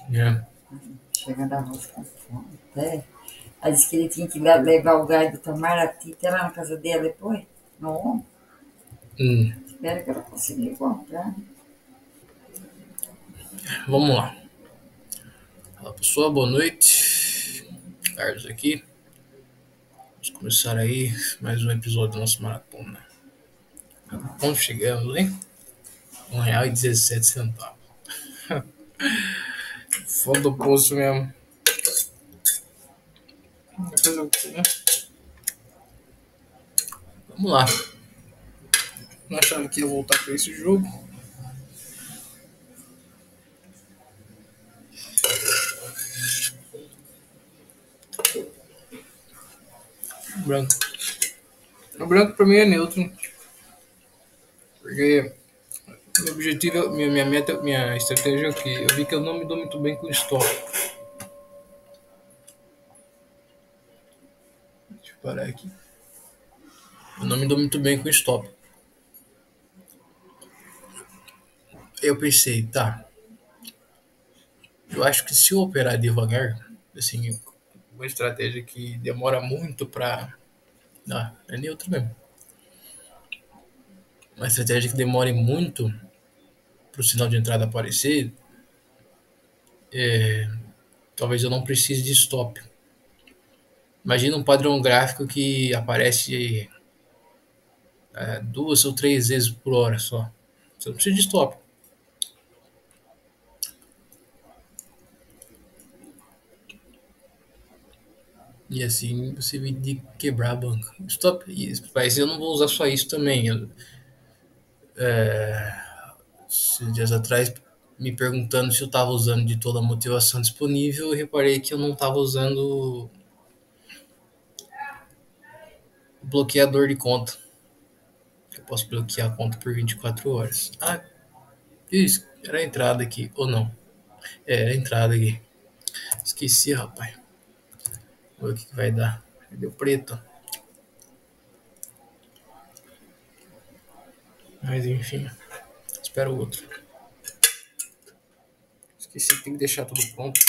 É. Chegando a arroz com fome. Até. Aí disse que ele tinha que levar o gás do Tamaraty até lá na casa dela depois. Não, Hum, espero que ela consiga comprar. vamos lá. Olá pessoal, boa noite. Carlos aqui. Vamos começar aí mais um episódio do nosso maratona. Como chegamos, hein? R$ 1,17. Fundo do poço mesmo. Vai fazer o quê, né? Vamos lá. Não achava que ia voltar para esse jogo. Branco. O branco para mim é neutro. Porque meu objetivo, minha meta, minha estratégia é que eu vi que eu não me dou muito bem com stop. Deixa eu parar aqui. Eu não me dou muito bem com stop. Eu pensei, tá. Eu acho que se eu operar devagar, assim, uma estratégia que demora muito pra. Ah, é neutro mesmo. Uma estratégia que demore muito pro sinal de entrada aparecer, talvez eu não precise de stop. Imagina um padrão gráfico que aparece 2 ou 3 vezes por hora só. Você não precisa de stop. E assim você evita de quebrar a banca. Stop. Mas eu não vou usar só isso também. Esses dias atrás, me perguntando se eu estava usando de toda a motivação disponível, eu reparei que eu não estava usando o bloqueador de conta. Eu posso bloquear a conta por 24 horas. Ah, isso, era a entrada aqui, ou não? É, era a entrada aqui. Esqueci, rapaz. Vamos ver o que vai dar. Deu preto. Mas enfim, espero o outro. Esqueci que tem que deixar tudo pronto.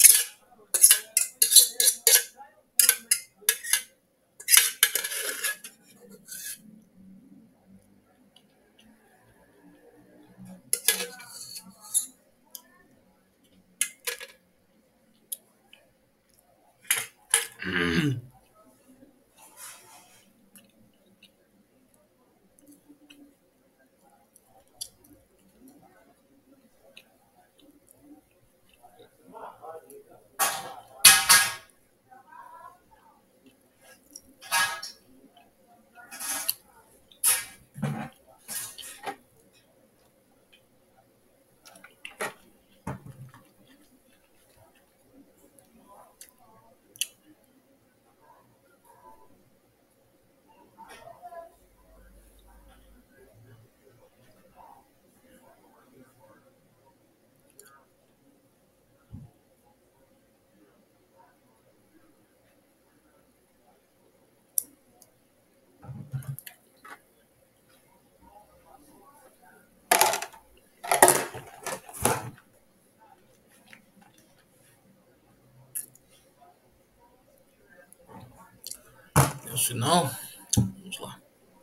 Se não, vamos lá.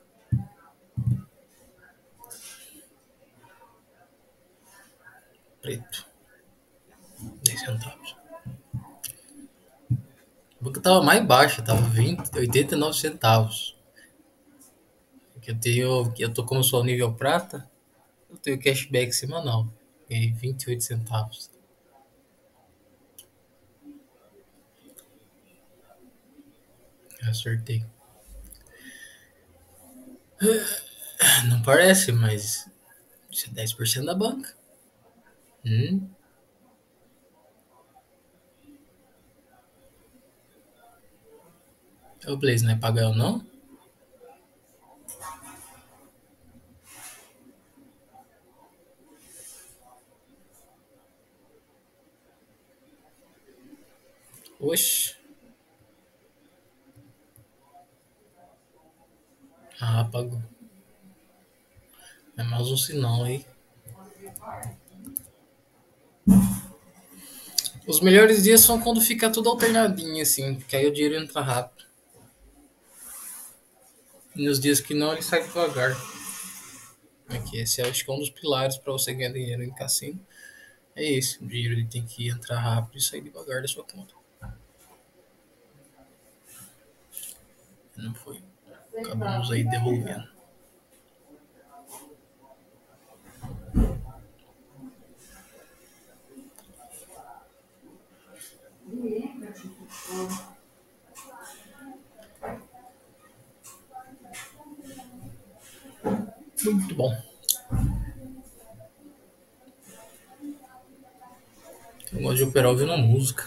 Preto. 10 centavos. O banco tava mais baixo, tava 89 centavos. Eu tô como sou nível prata, eu tenho cashback semanal. Ganhei 28 centavos. Acertei. Não parece, mas isso é 10% da banca. Hum? O Blaze não é pagão, não? Oxe. Ah, pagou. É mais um sinal aí. Os melhores dias são quando fica tudo alternadinho, assim, que aí o dinheiro entra rápido. E nos dias que não, ele sai devagar. Aqui, esse acho que é um dos pilares para você ganhar dinheiro em cassino. É esse, o dinheiro ele tem que entrar rápido e sair devagar da sua conta. Não foi. Acabamos aí devolvendo. Muito bom. Eu gosto de operar ouvindo música.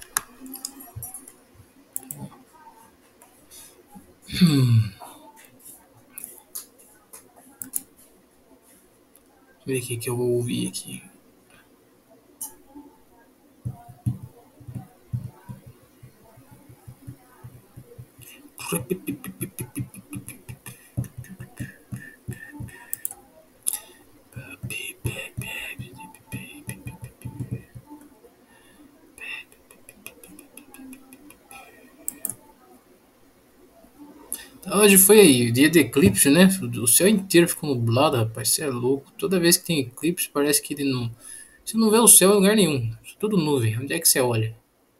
Deixa eu ver o que eu vou ouvir aqui. Hoje foi aí, dia de eclipse, né? O céu inteiro ficou nublado, rapaz. Você é louco. Toda vez que tem eclipse, parece que ele não. Você não vê o céu em lugar nenhum. Tudo nuvem. Onde é que você olha?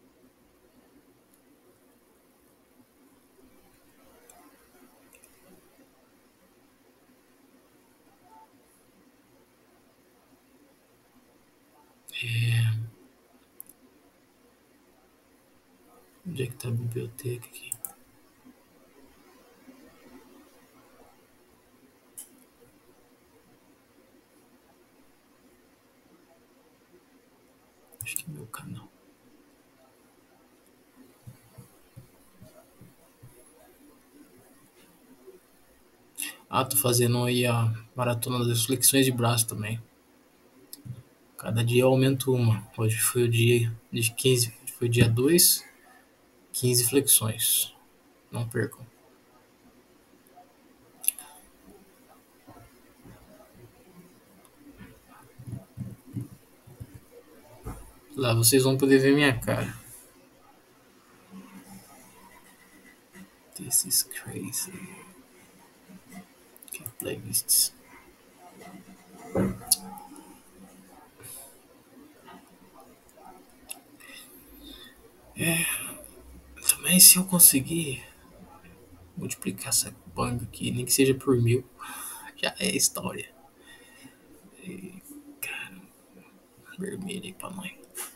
Onde é que tá a biblioteca aqui? Acho que é meu canal. Ah, tô fazendo aí a maratona das flexões de braço também. Cada dia eu aumento uma. Hoje foi o dia de 15. Foi dia 2, 15 flexões. Não percam. Lá vocês vão poder ver minha cara. This is crazy. Que playlists. Também se eu conseguir multiplicar essa banda aqui, nem que seja por 1000, já é história. E, cara, vermelho aí pra mãe.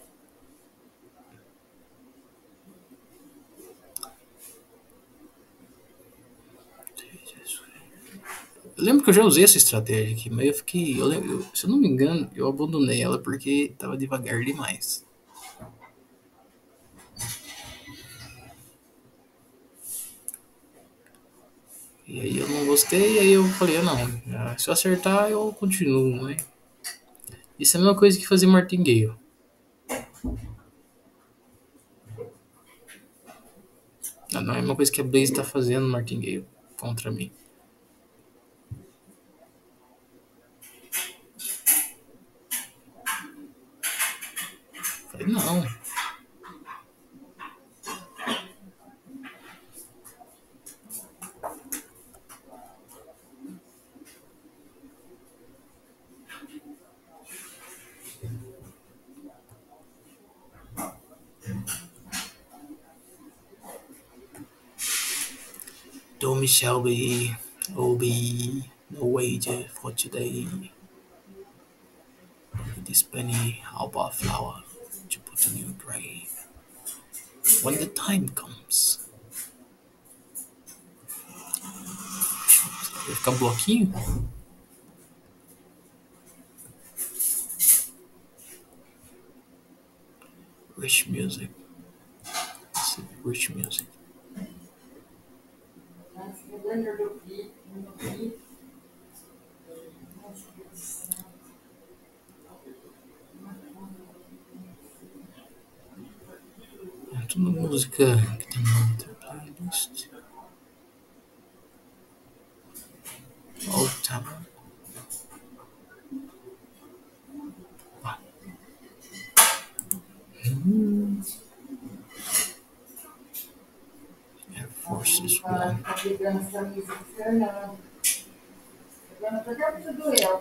Eu lembro que eu já usei essa estratégia aqui, mas eu fiquei. Se eu não me engano, eu abandonei ela porque tava devagar demais. E aí eu não gostei, e aí eu falei, não, se eu acertar eu continuo, né? Isso é a mesma coisa que fazer martingale. Não é a mesma coisa que a Blaze tá fazendo martingale contra mim. Falei, não. Tommy Shelby, Obi, no wager for today. This penny alba flower to put in your grave. When the time comes. Vai ficar um bloquinho? Rich music. Rich music. É tudo música que tem na outra playlist. Old Town. Ela tá pegando as camisas do Fernando. Pegando até a camisa do El.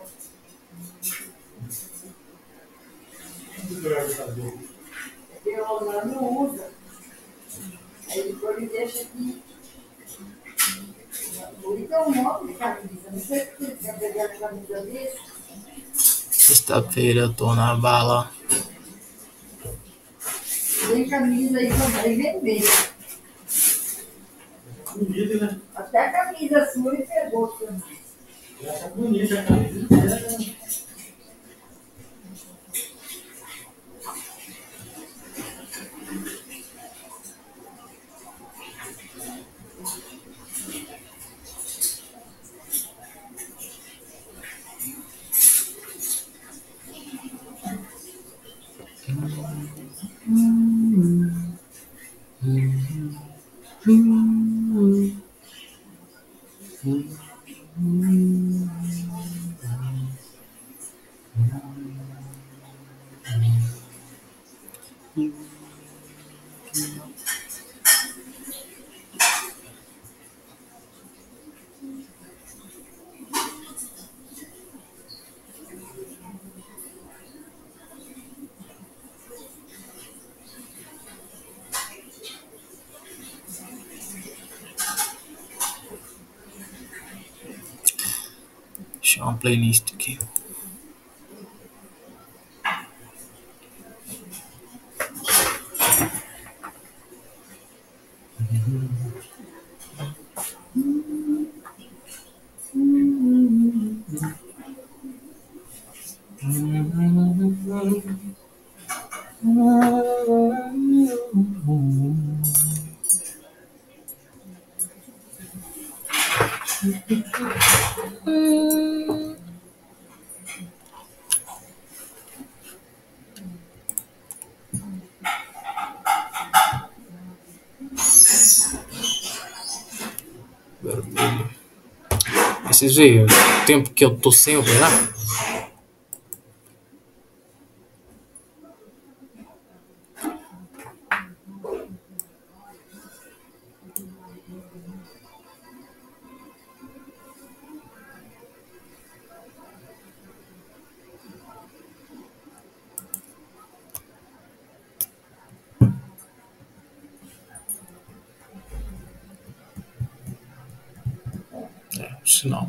Porque o Orlando não usa. Aí depois ele deixa aqui. Bonita é um monte de camisa. Não sei se ele quer pegar a camisa dele. Sexta-feira eu tô na bala. Tem camisa aí também, vem ver. Bonita, né? Até a camisa sua ele pegou também. Essa é bonita a camisa. Deixa uma playlist aqui. Vermelho. Vocês veem o tempo que eu tô sem operar? Sinal.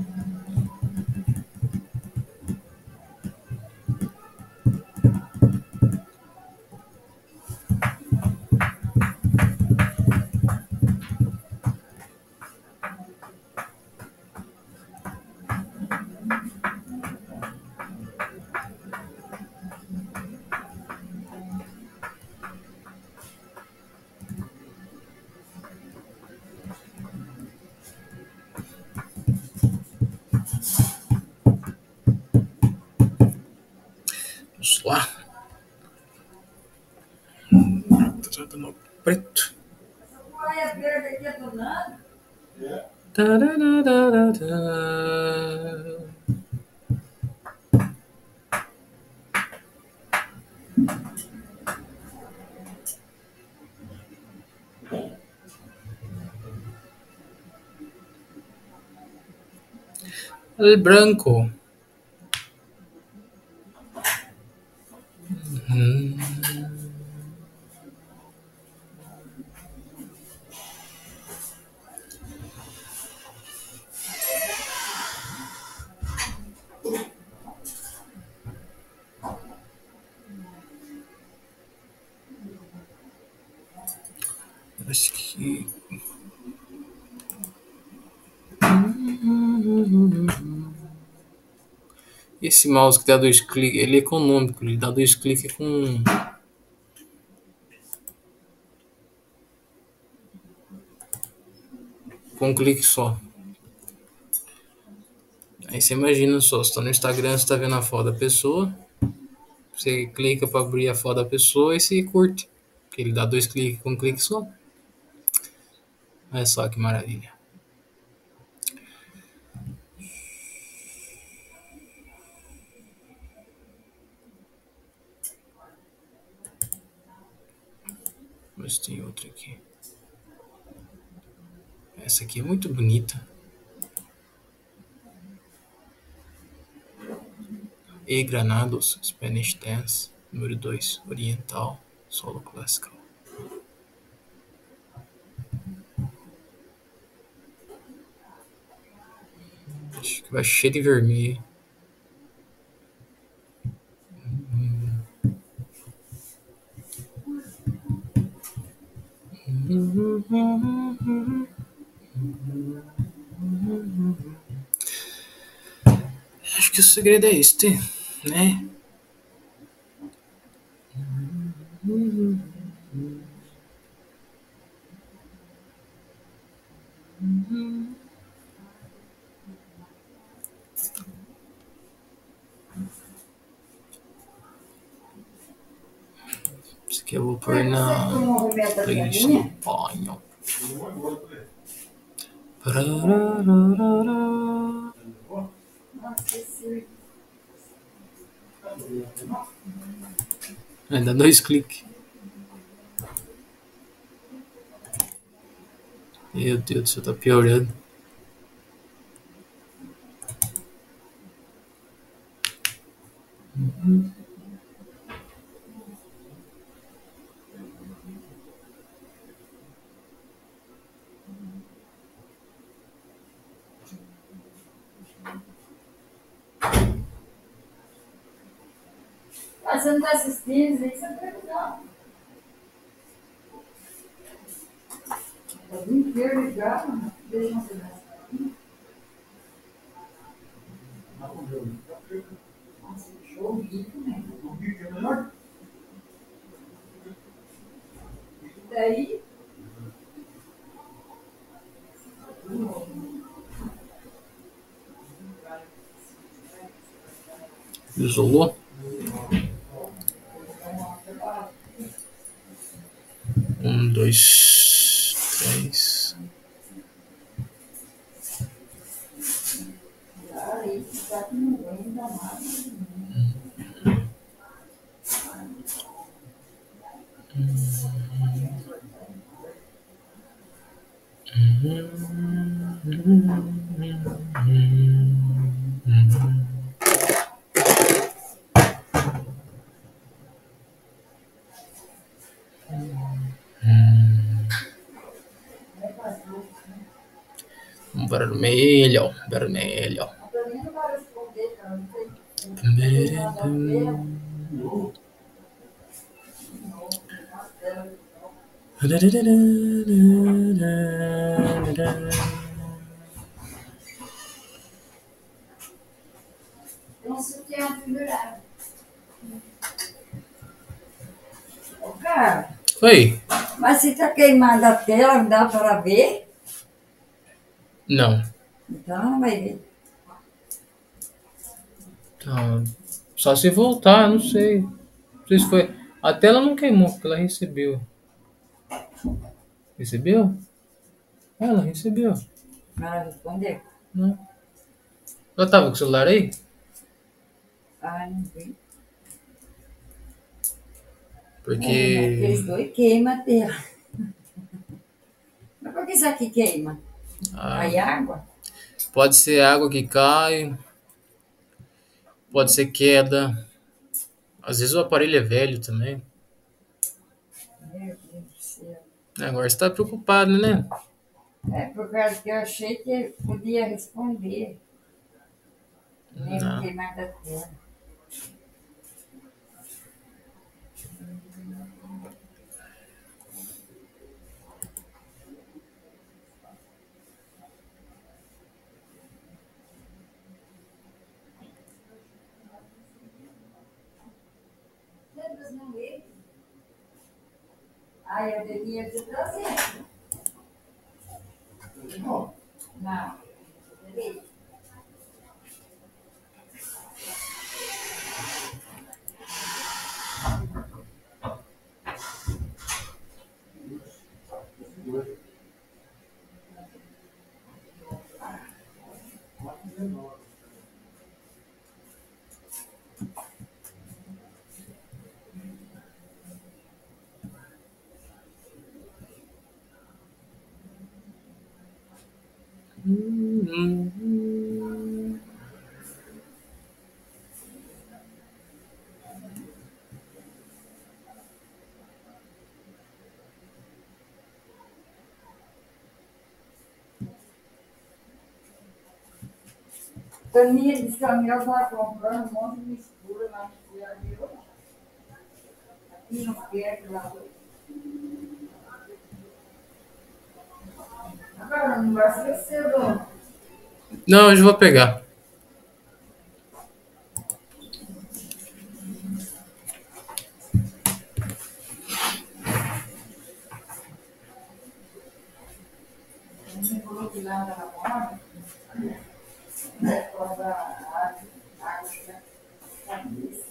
Vamos lá. Tá dando preto. Olha a verde aqui, é do nada. Tarararara. El branco. Acho que. Esse mouse que dá dois cliques, ele é econômico, ele dá dois cliques com um clique só. Aí você imagina só, você tá no Instagram, você tá vendo a foto da pessoa, você clica para abrir a foto da pessoa e você curte. Porque ele dá dois cliques com um clique só. Olha só que maravilha. Mas tem outro aqui. Essa aqui é muito bonita. E Granados, Spanish Dance, número 2, Oriental, Solo Classical. Acho que vai cheio de vermelho. Acho que o segredo é este, né? Isso aqui eu vou pôr na playlist do banho. Dá 2 cliques. Meu Deus do céu, tá piorando. Mas você não tá assistindo, nem você não. O dia inteiro ligado, deixa você ver. Nossa, show rico, né? E daí, Isolou? 1, 2, 3. aí, tá que não aguenta mais. Vermelho, vermelho. Pra mim não vai responder, cara, não tem. Não sei o que é um pendurado. Ô, cara, Oi? mas se tá queimada a tela, não dá para ver? Não. Então não vai ver. Tá. Só se voltar, não sei. Não sei se foi. A tela não queimou, porque ela recebeu. Recebeu? Ela recebeu. Ela respondeu. Não. Ela tava com o celular aí? Ah, não vi. Porque. Aqueles dois queimam a tela. Mas por que isso aqui queima? Cai água? Pode ser água que cai, pode ser queda. Às vezes o aparelho é velho também. Meu Deus do céu. Agora você tá preocupado, né? É por causa que eu achei que podia responder. Mesmo Não. queimada a tela. Não vê? Ah, eu devia te trazer. Não. Beleza. Taninha disse que a Mel estava comprando um monte de mistura lá no Cidade de hoje. Aqui no perto lá. Agora não vai esquecer, dona. Não, hoje eu vou pegar. Você falou que lá na moda, por causa da água, cabeça.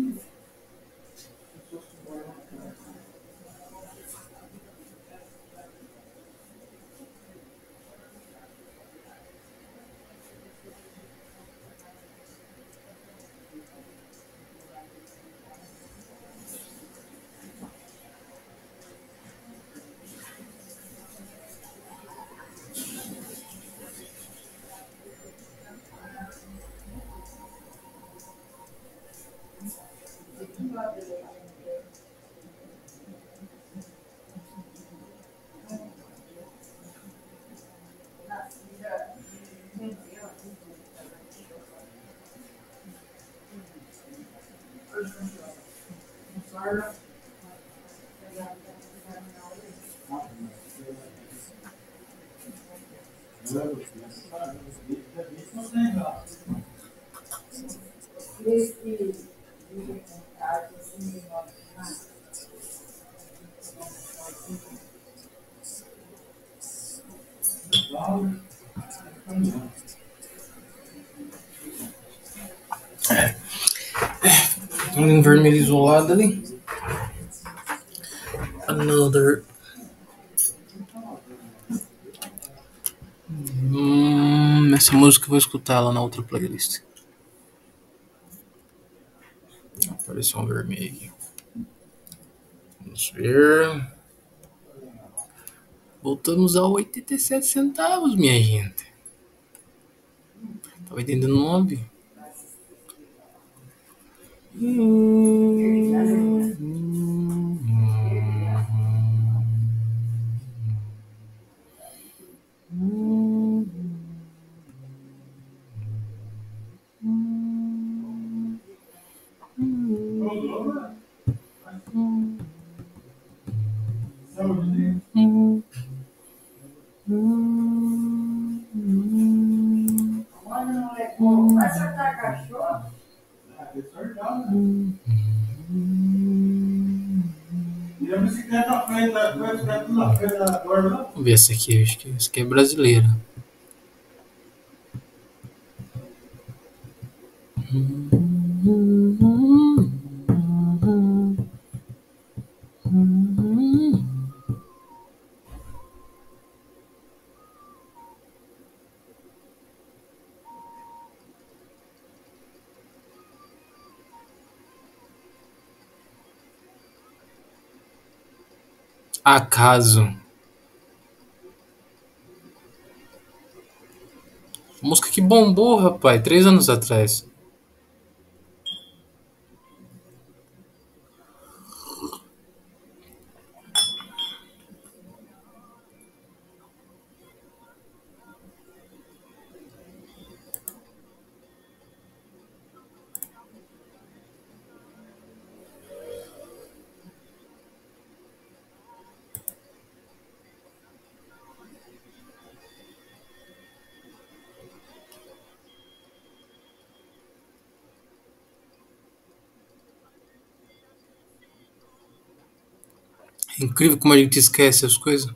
Esse assim, Um vermelho isolado ali. Another. Essa música eu vou escutar lá na outra playlist. Apareceu um vermelho aqui. Vamos ver. Voltamos a 87 centavos, minha gente. Tá 89. vai soltar cachorro? E a bicicleta à frente, a bicicleta na frente da borda lá. Vamos ver essa aqui. Acho que essa aqui é brasileira. Acaso. Música que bombou, rapaz, 3 anos atrás. É incrível como a gente esquece as coisas.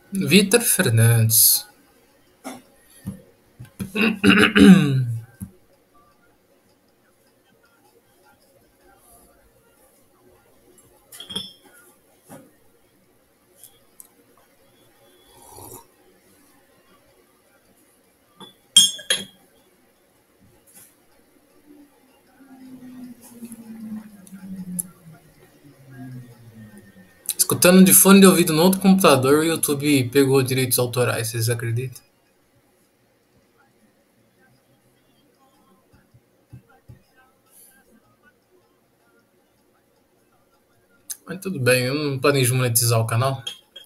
Vitor Fernandes. Escutando de fone de ouvido no outro computador, o YouTube pegou direitos autorais, vocês acreditam? Mas tudo bem, eu não planejo monetizar o canal.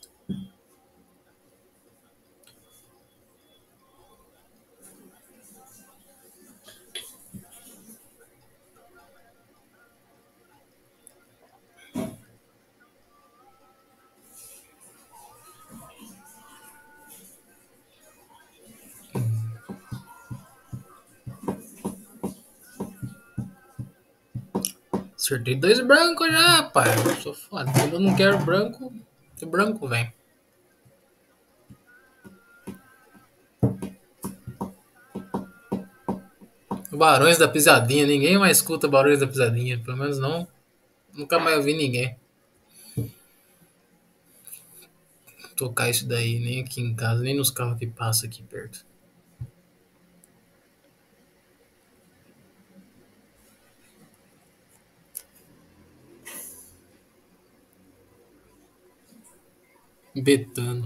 Acertei 2 brancos já, rapaz. Eu sou foda. Quando eu não quero branco, o branco vem. Barões da Pisadinha. Ninguém mais escuta Barões da Pisadinha. Pelo menos não. Nunca mais ouvi ninguém tocar isso daí. Nem aqui em casa, nem nos carros que passam aqui perto. Betano.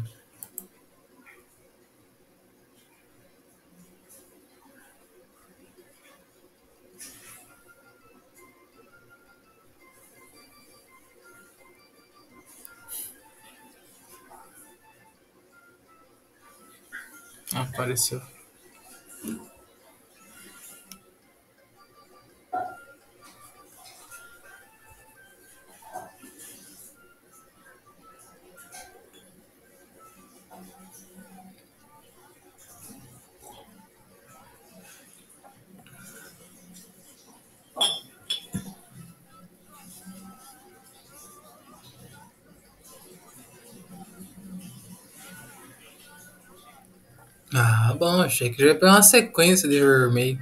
Ah, apareceu. Ah, bom, achei que já ia pegar uma sequência de vermelho.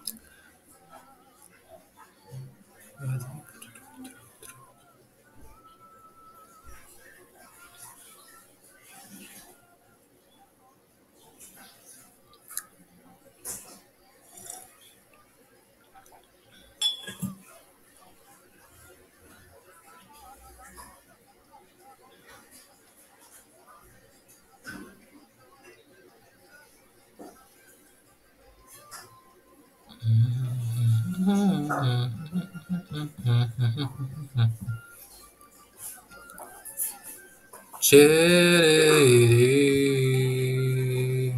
Tchererê.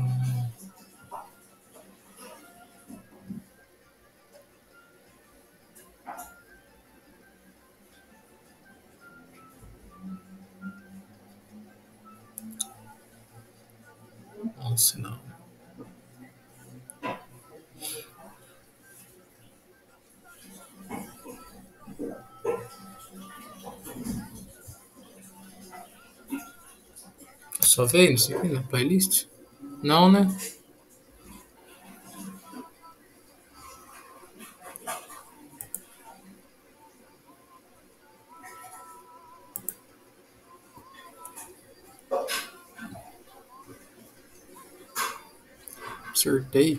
Nossa, não. Só veio isso aqui na playlist? Não, né? Acertei.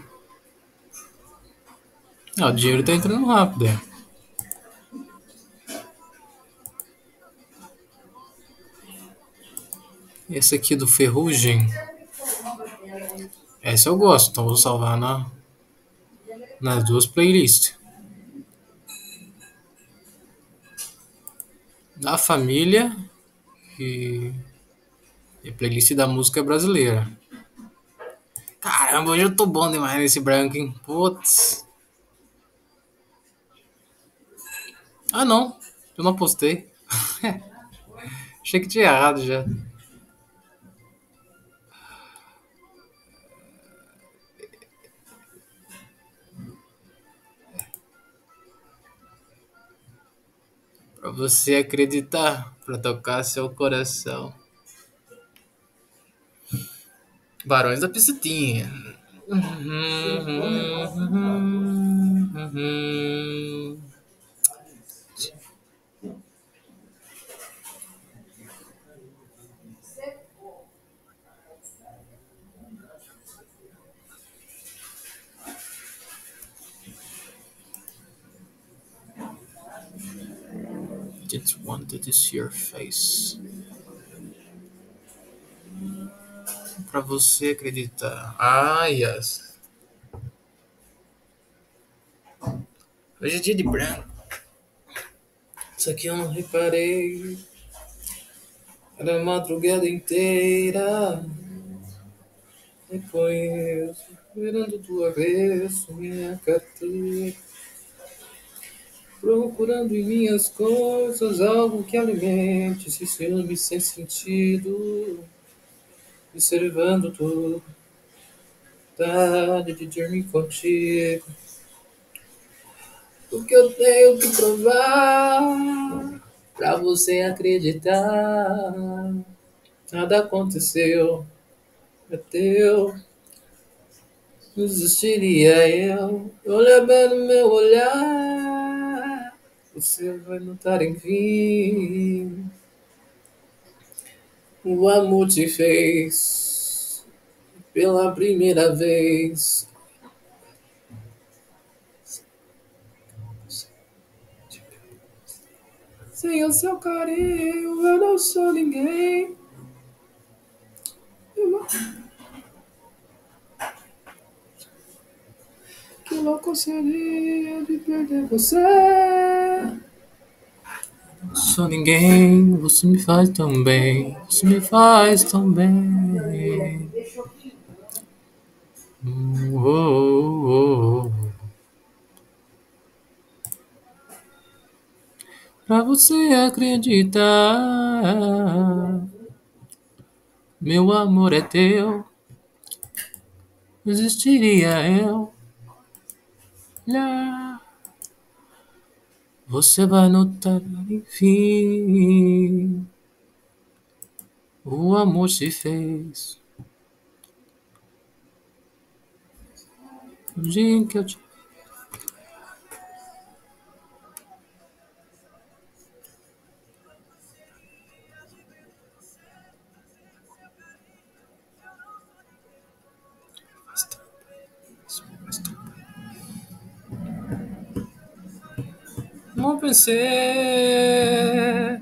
Ah, o dinheiro tá entrando rápido. É. Esse aqui do Ferrugem. Essa eu gosto, então vou salvar nas duas playlists. Da família e, e playlist da música brasileira. Caramba, hoje eu tô bom demais nesse branco, hein? Putz. Ah, não. Eu não postei. Achei que tinha errado já. Pra você acreditar, pra tocar seu coração. Barões da Picetinha. Just wanted to see your face. Pra você acreditar. Ah, yes. Hoje é dia de branco. Isso aqui eu não reparei. Era a madrugada inteira. Reconheço. Virando do avesso minha carteira. Procurando em minhas coisas algo que alimente esse ciúme sem sentido. Observando tudo. Vontade de dormir contigo. O que eu tenho que provar pra você acreditar. Nada aconteceu, é teu. Não existiria eu. Olha bem no meu olhar. Você vai notar, enfim. O amor te fez pela primeira vez. Sem o seu carinho, eu não sou ninguém. Que louco seria de perder você. Não sou ninguém, você me faz tão bem. Você me faz tão bem. Oh, oh, oh. Pra você acreditar, meu amor é teu. Não existiria eu. Lá, você vai notar, enfim. O amor se fez. Um dia em que eu te. Não pensei.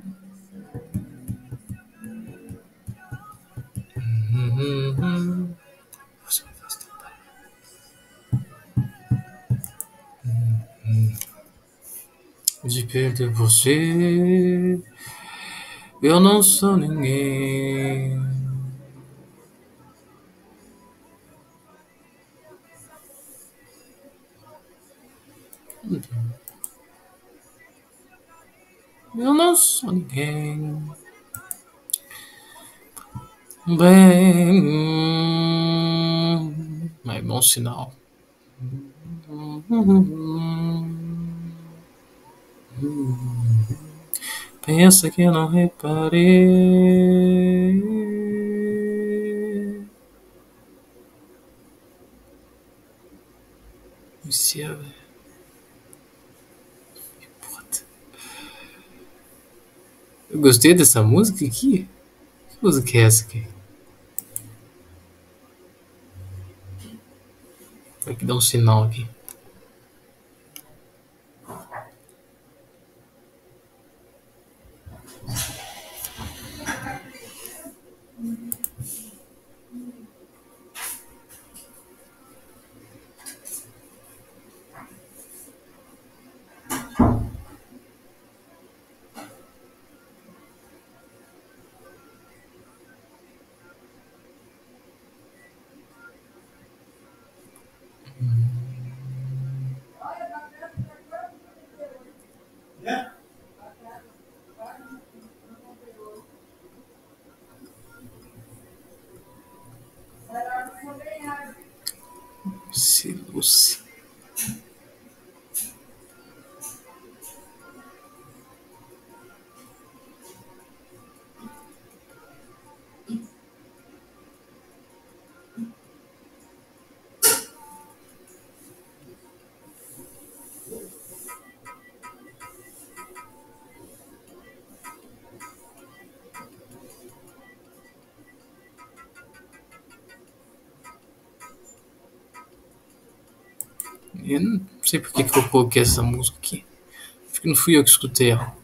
De perder você, eu não sou ninguém. Eu não sou ninguém. Bem, é bom sinal. Pensa que eu não reparei. Viciado. Eu gostei dessa música aqui. Que música é essa aqui? Vai que dá um sinal aqui. Lucy. Eu não sei por que eu coloquei essa música aqui. Acho que não fui eu que escutei ela.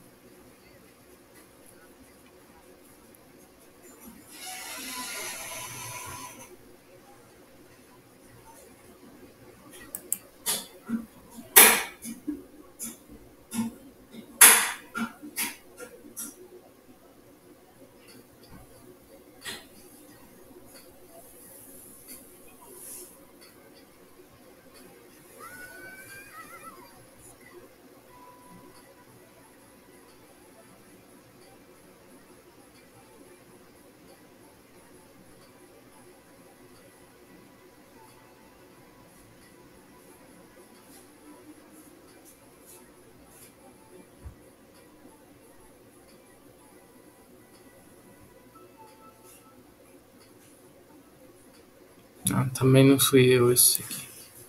Ah, também não fui eu esse aqui.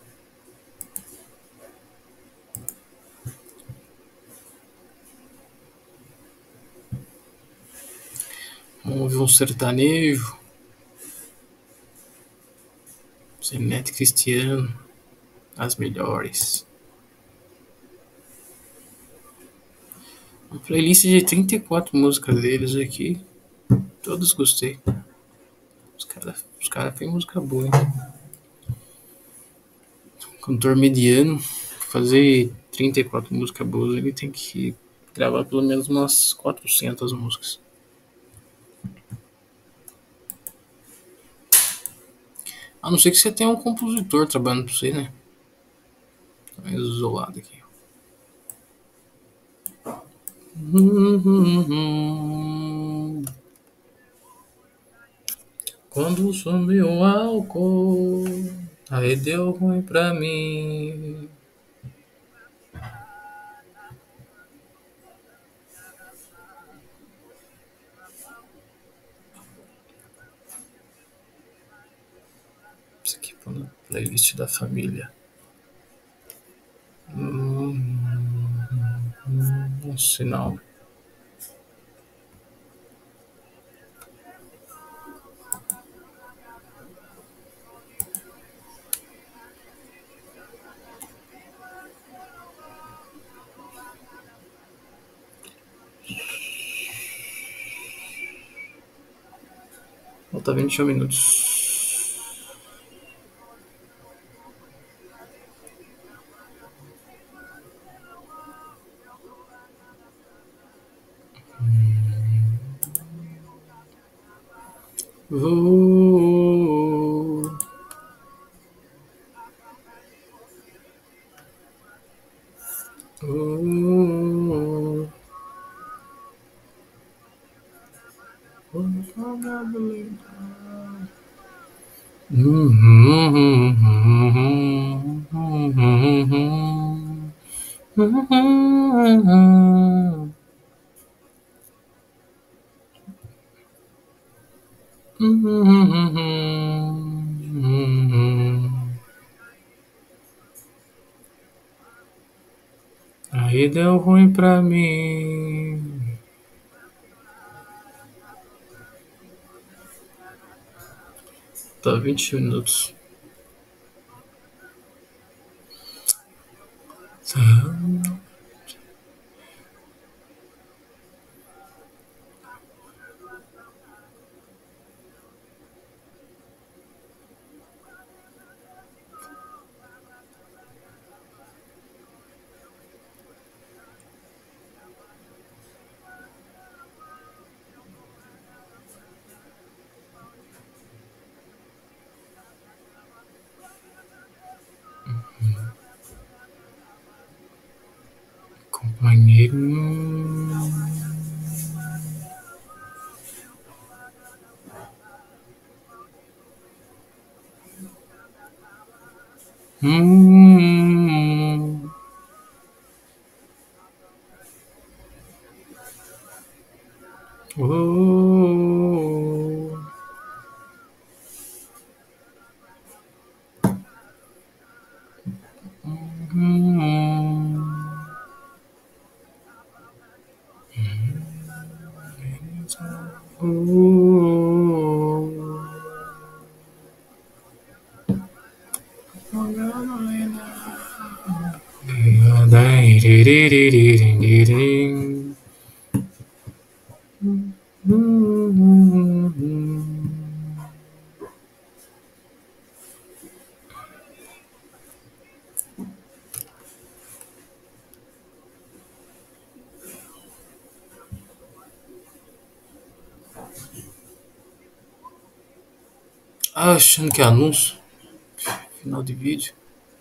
Vamos ouvir um sertanejo. Zenete Cristiano. As melhores. Uma playlist de 34 músicas deles aqui. Todos gostei. Os cara têm música boa, hein? Cantor mediano. Fazer 34 músicas boas, ele tem que gravar pelo menos umas 400 músicas. A não ser que você tenha um compositor trabalhando pra você, né? Tá mais isolado aqui. Quando sumiu o álcool, aí deu ruim pra mim. Isso aqui é na playlist da família. Não sei não. Falta 21 minutos. Vou. Aí deu ruim pra mim. Tá 20 minutos. Companheiro. Oh. Ah, achando que é anúncio. Final de vídeo.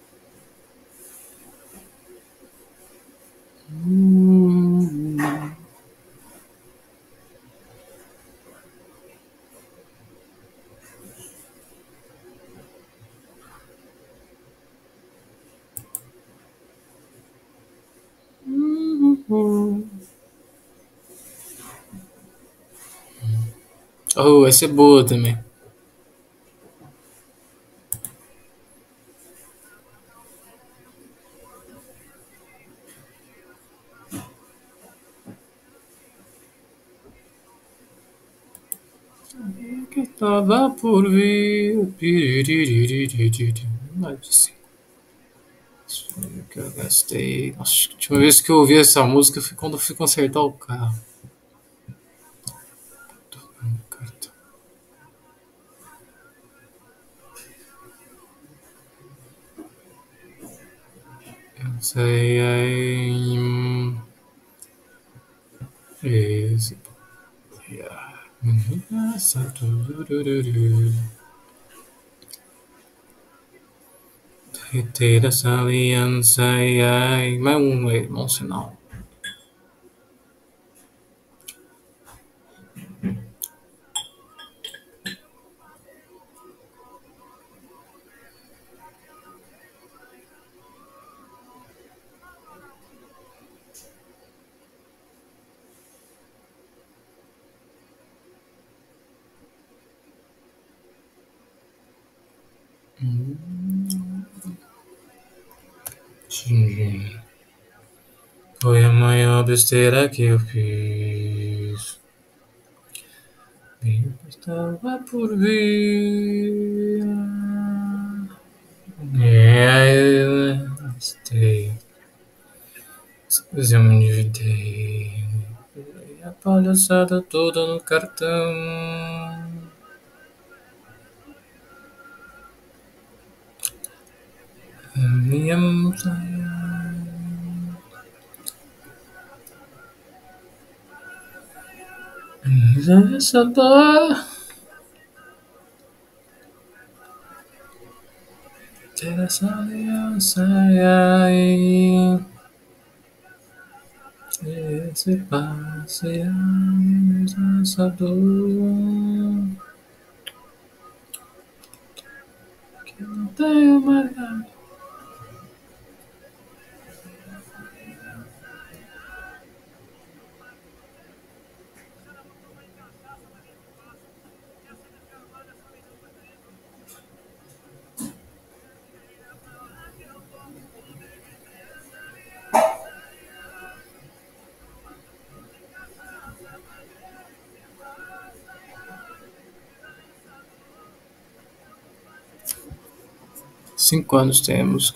Oh, essa é boa também. Que tava por vir. Mais de 5. Que eu gastei. Nossa, a última vez que eu ouvi essa música foi quando eu fui consertar o carro. Cartão. Eu sei aí. Esse. Reter essa aliança, ai, ai. Mais um sinal. Foi a maior besteira que eu fiz. Eu estava por vir. Eu gostei. Mas eu me endividei. A palhaçada toda no cartão. A minha montanha. Essa dor. Ter essa aliança. Ai, ai. Esse passeio, essa dor que eu não tenho mais nada. Cinco anos temos.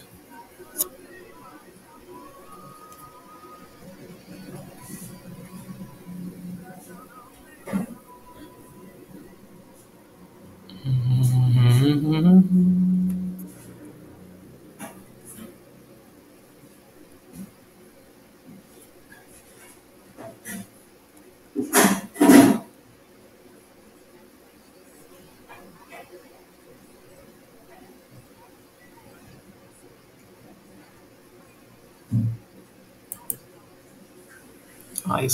Ai,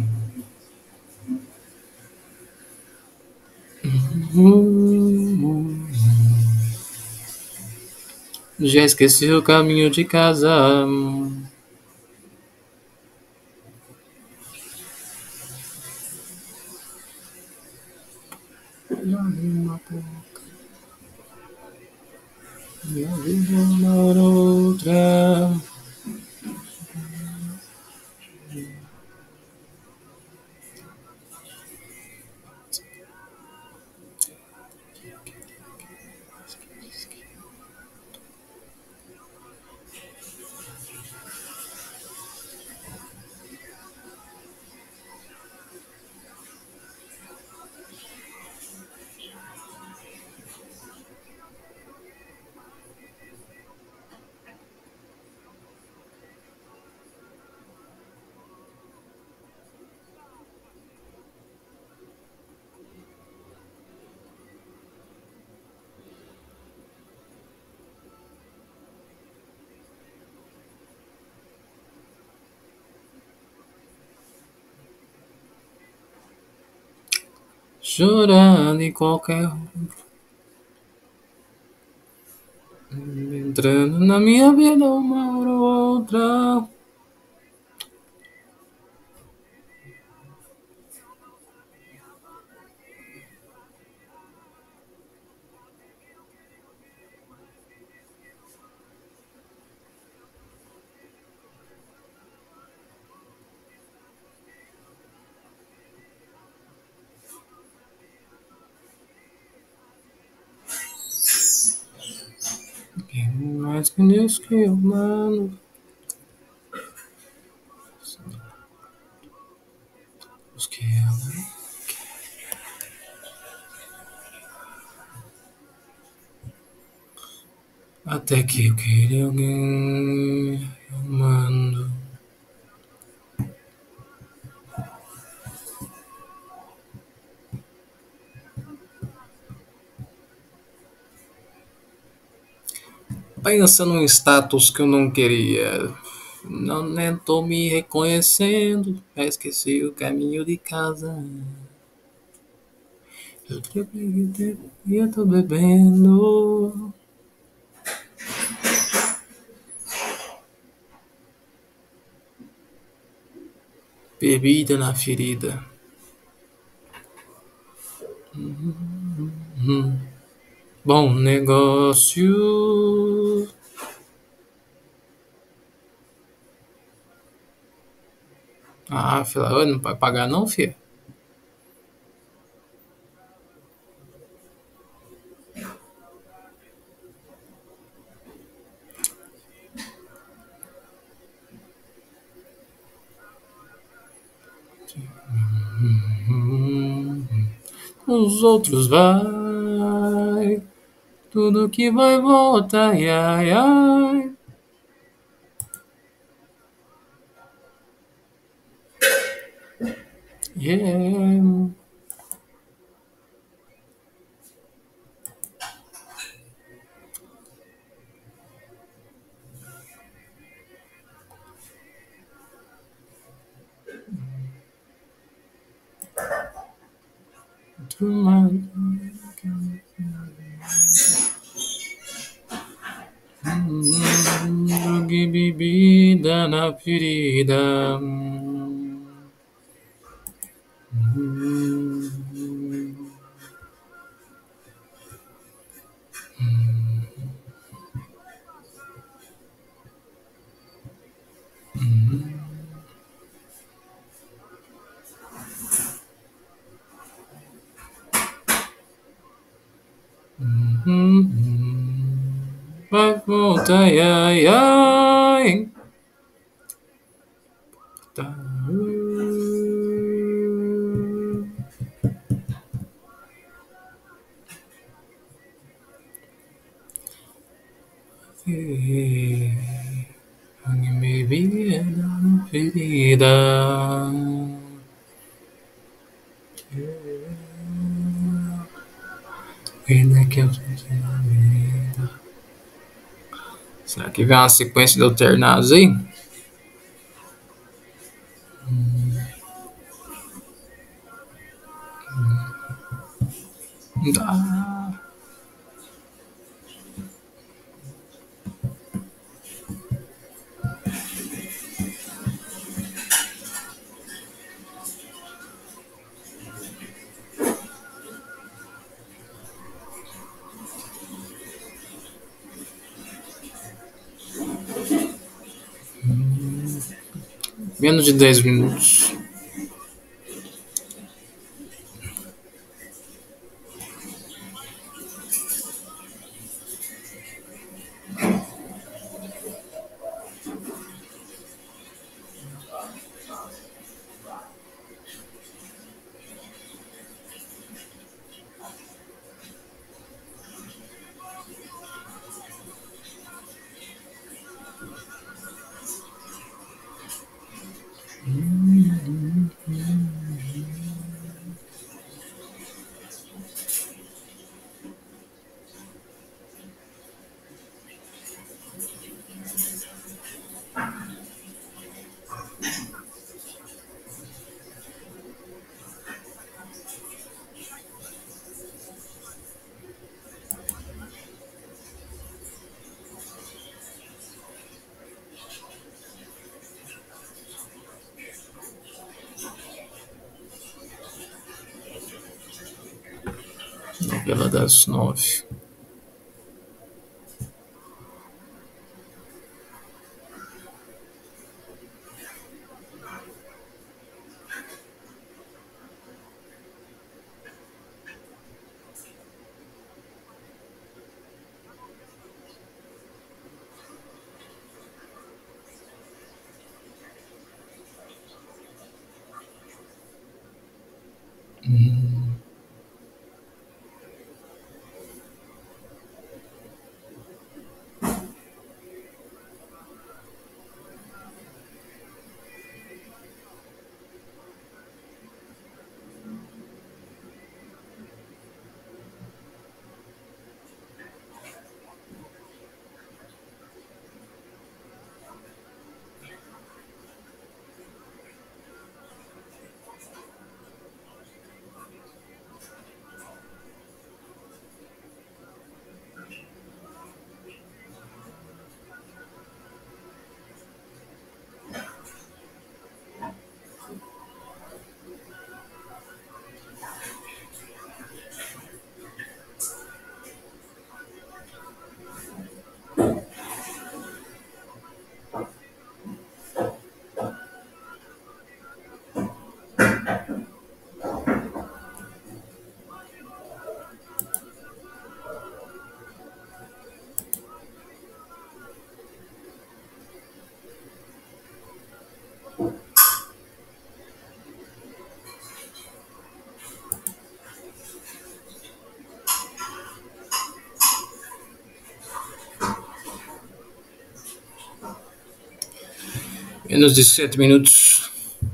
já esqueci o caminho de casa. Uma boca, minha vida uma outra. chorando em qualquer entrando na minha vida uma hora ou outra. Quem mais que Deus que eu mando? Os que ela até que eu queria alguém, eu mando. Pensa num status que eu não queria. Não, nem tô me reconhecendo. Já esqueci o caminho de casa. Eu tô bebendo. Bebida na ferida. Bom negócio. Ah, filha, não vai pagar não, filha? Os outros vai. Tudo que vai volta, ai, ai, ai. Yeah. Jogue bebida na ferida. Vai volta, ai, ai, ai. Tá. Bebida na ferida. Ainda que eu senti na vida. Será que vem uma sequência de alternados aí? Dá. Menos de 10 minutos. Novela das 9. Menos de 7 minutos.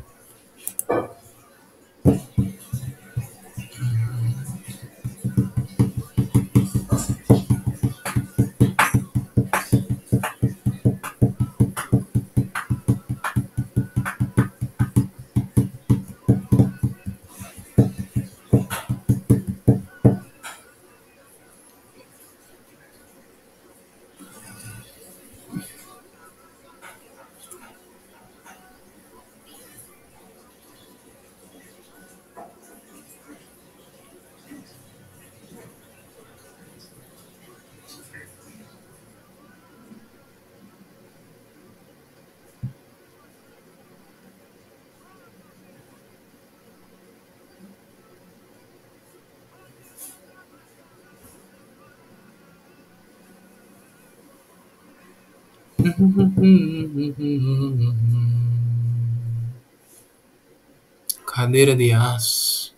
Cadeira de aço.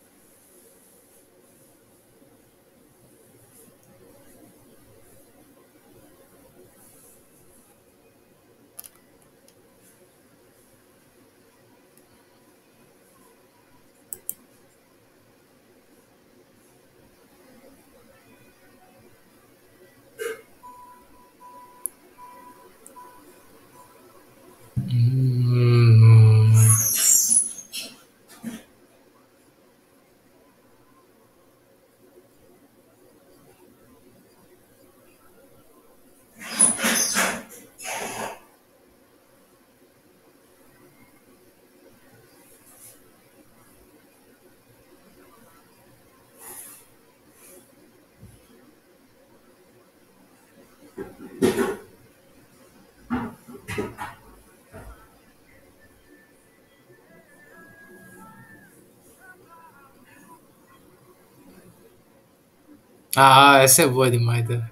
Ah, essa é boa demais, tá?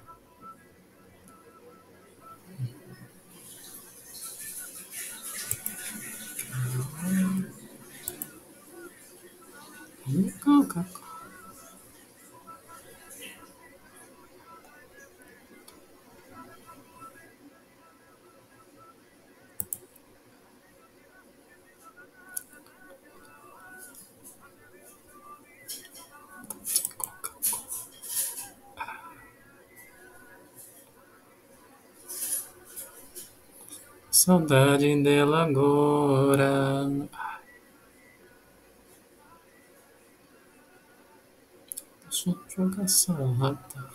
Saudade dela agora. Só jogar salada.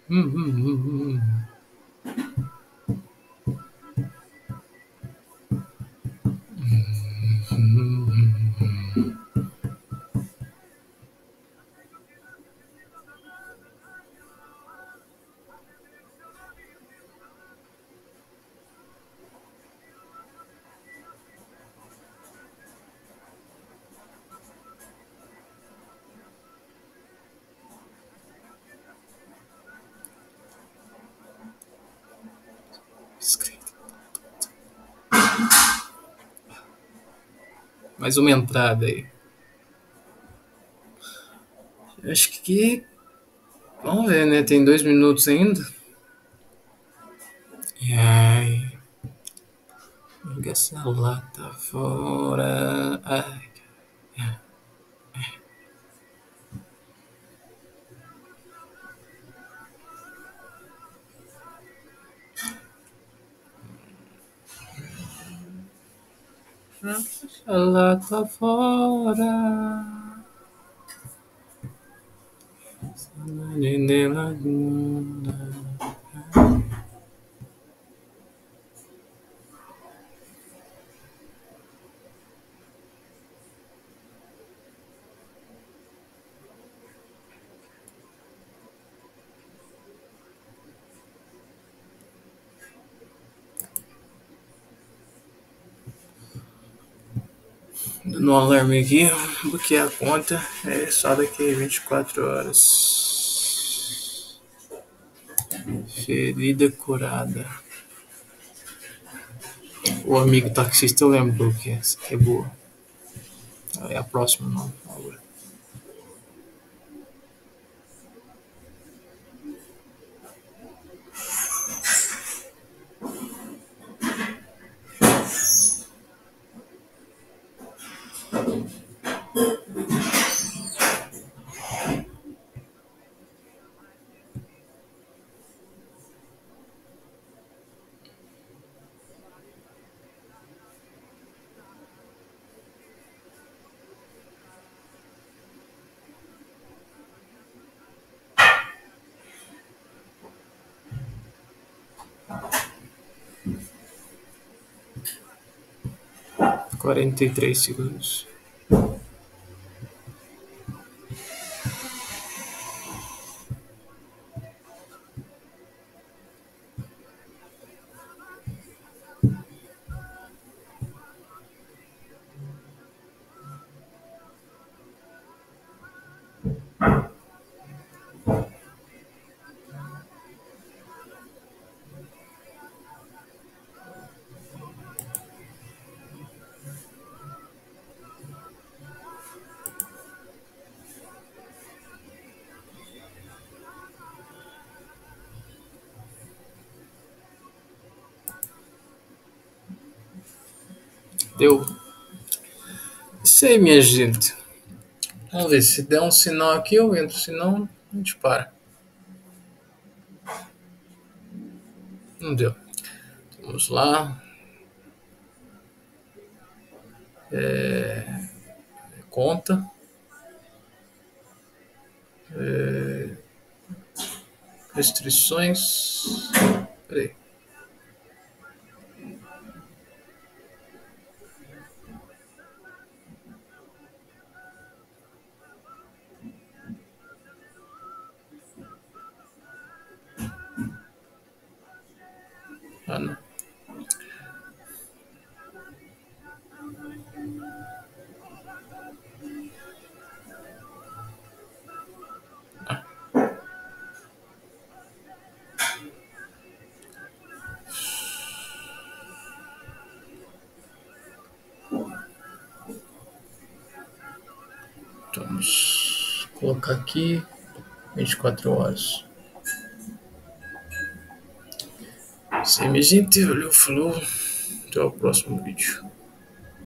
Hum. Mais uma entrada aí. Acho que. Vamos ver, né? Tem 2 minutos ainda. Ai. Joga essa lata fora. Ai. Joga essa lata fora. De laguna. Dando um alarme aqui, bloqueei a conta, é só daqui a 24 horas. Ferida curada. O amigo taxista eu lembro que essa aqui é boa. É a próxima, não. Agora. — 43 segundos. Deu. Isso aí, minha gente. Vamos ver, se der um sinal aqui eu entro, senão a gente para. Não deu. Vamos lá. Conta. Restrições. Peraí. Ah, não. Vamos colocar aqui 24 horas. Isso aí, minha gente. Valeu, falou. Até o próximo vídeo.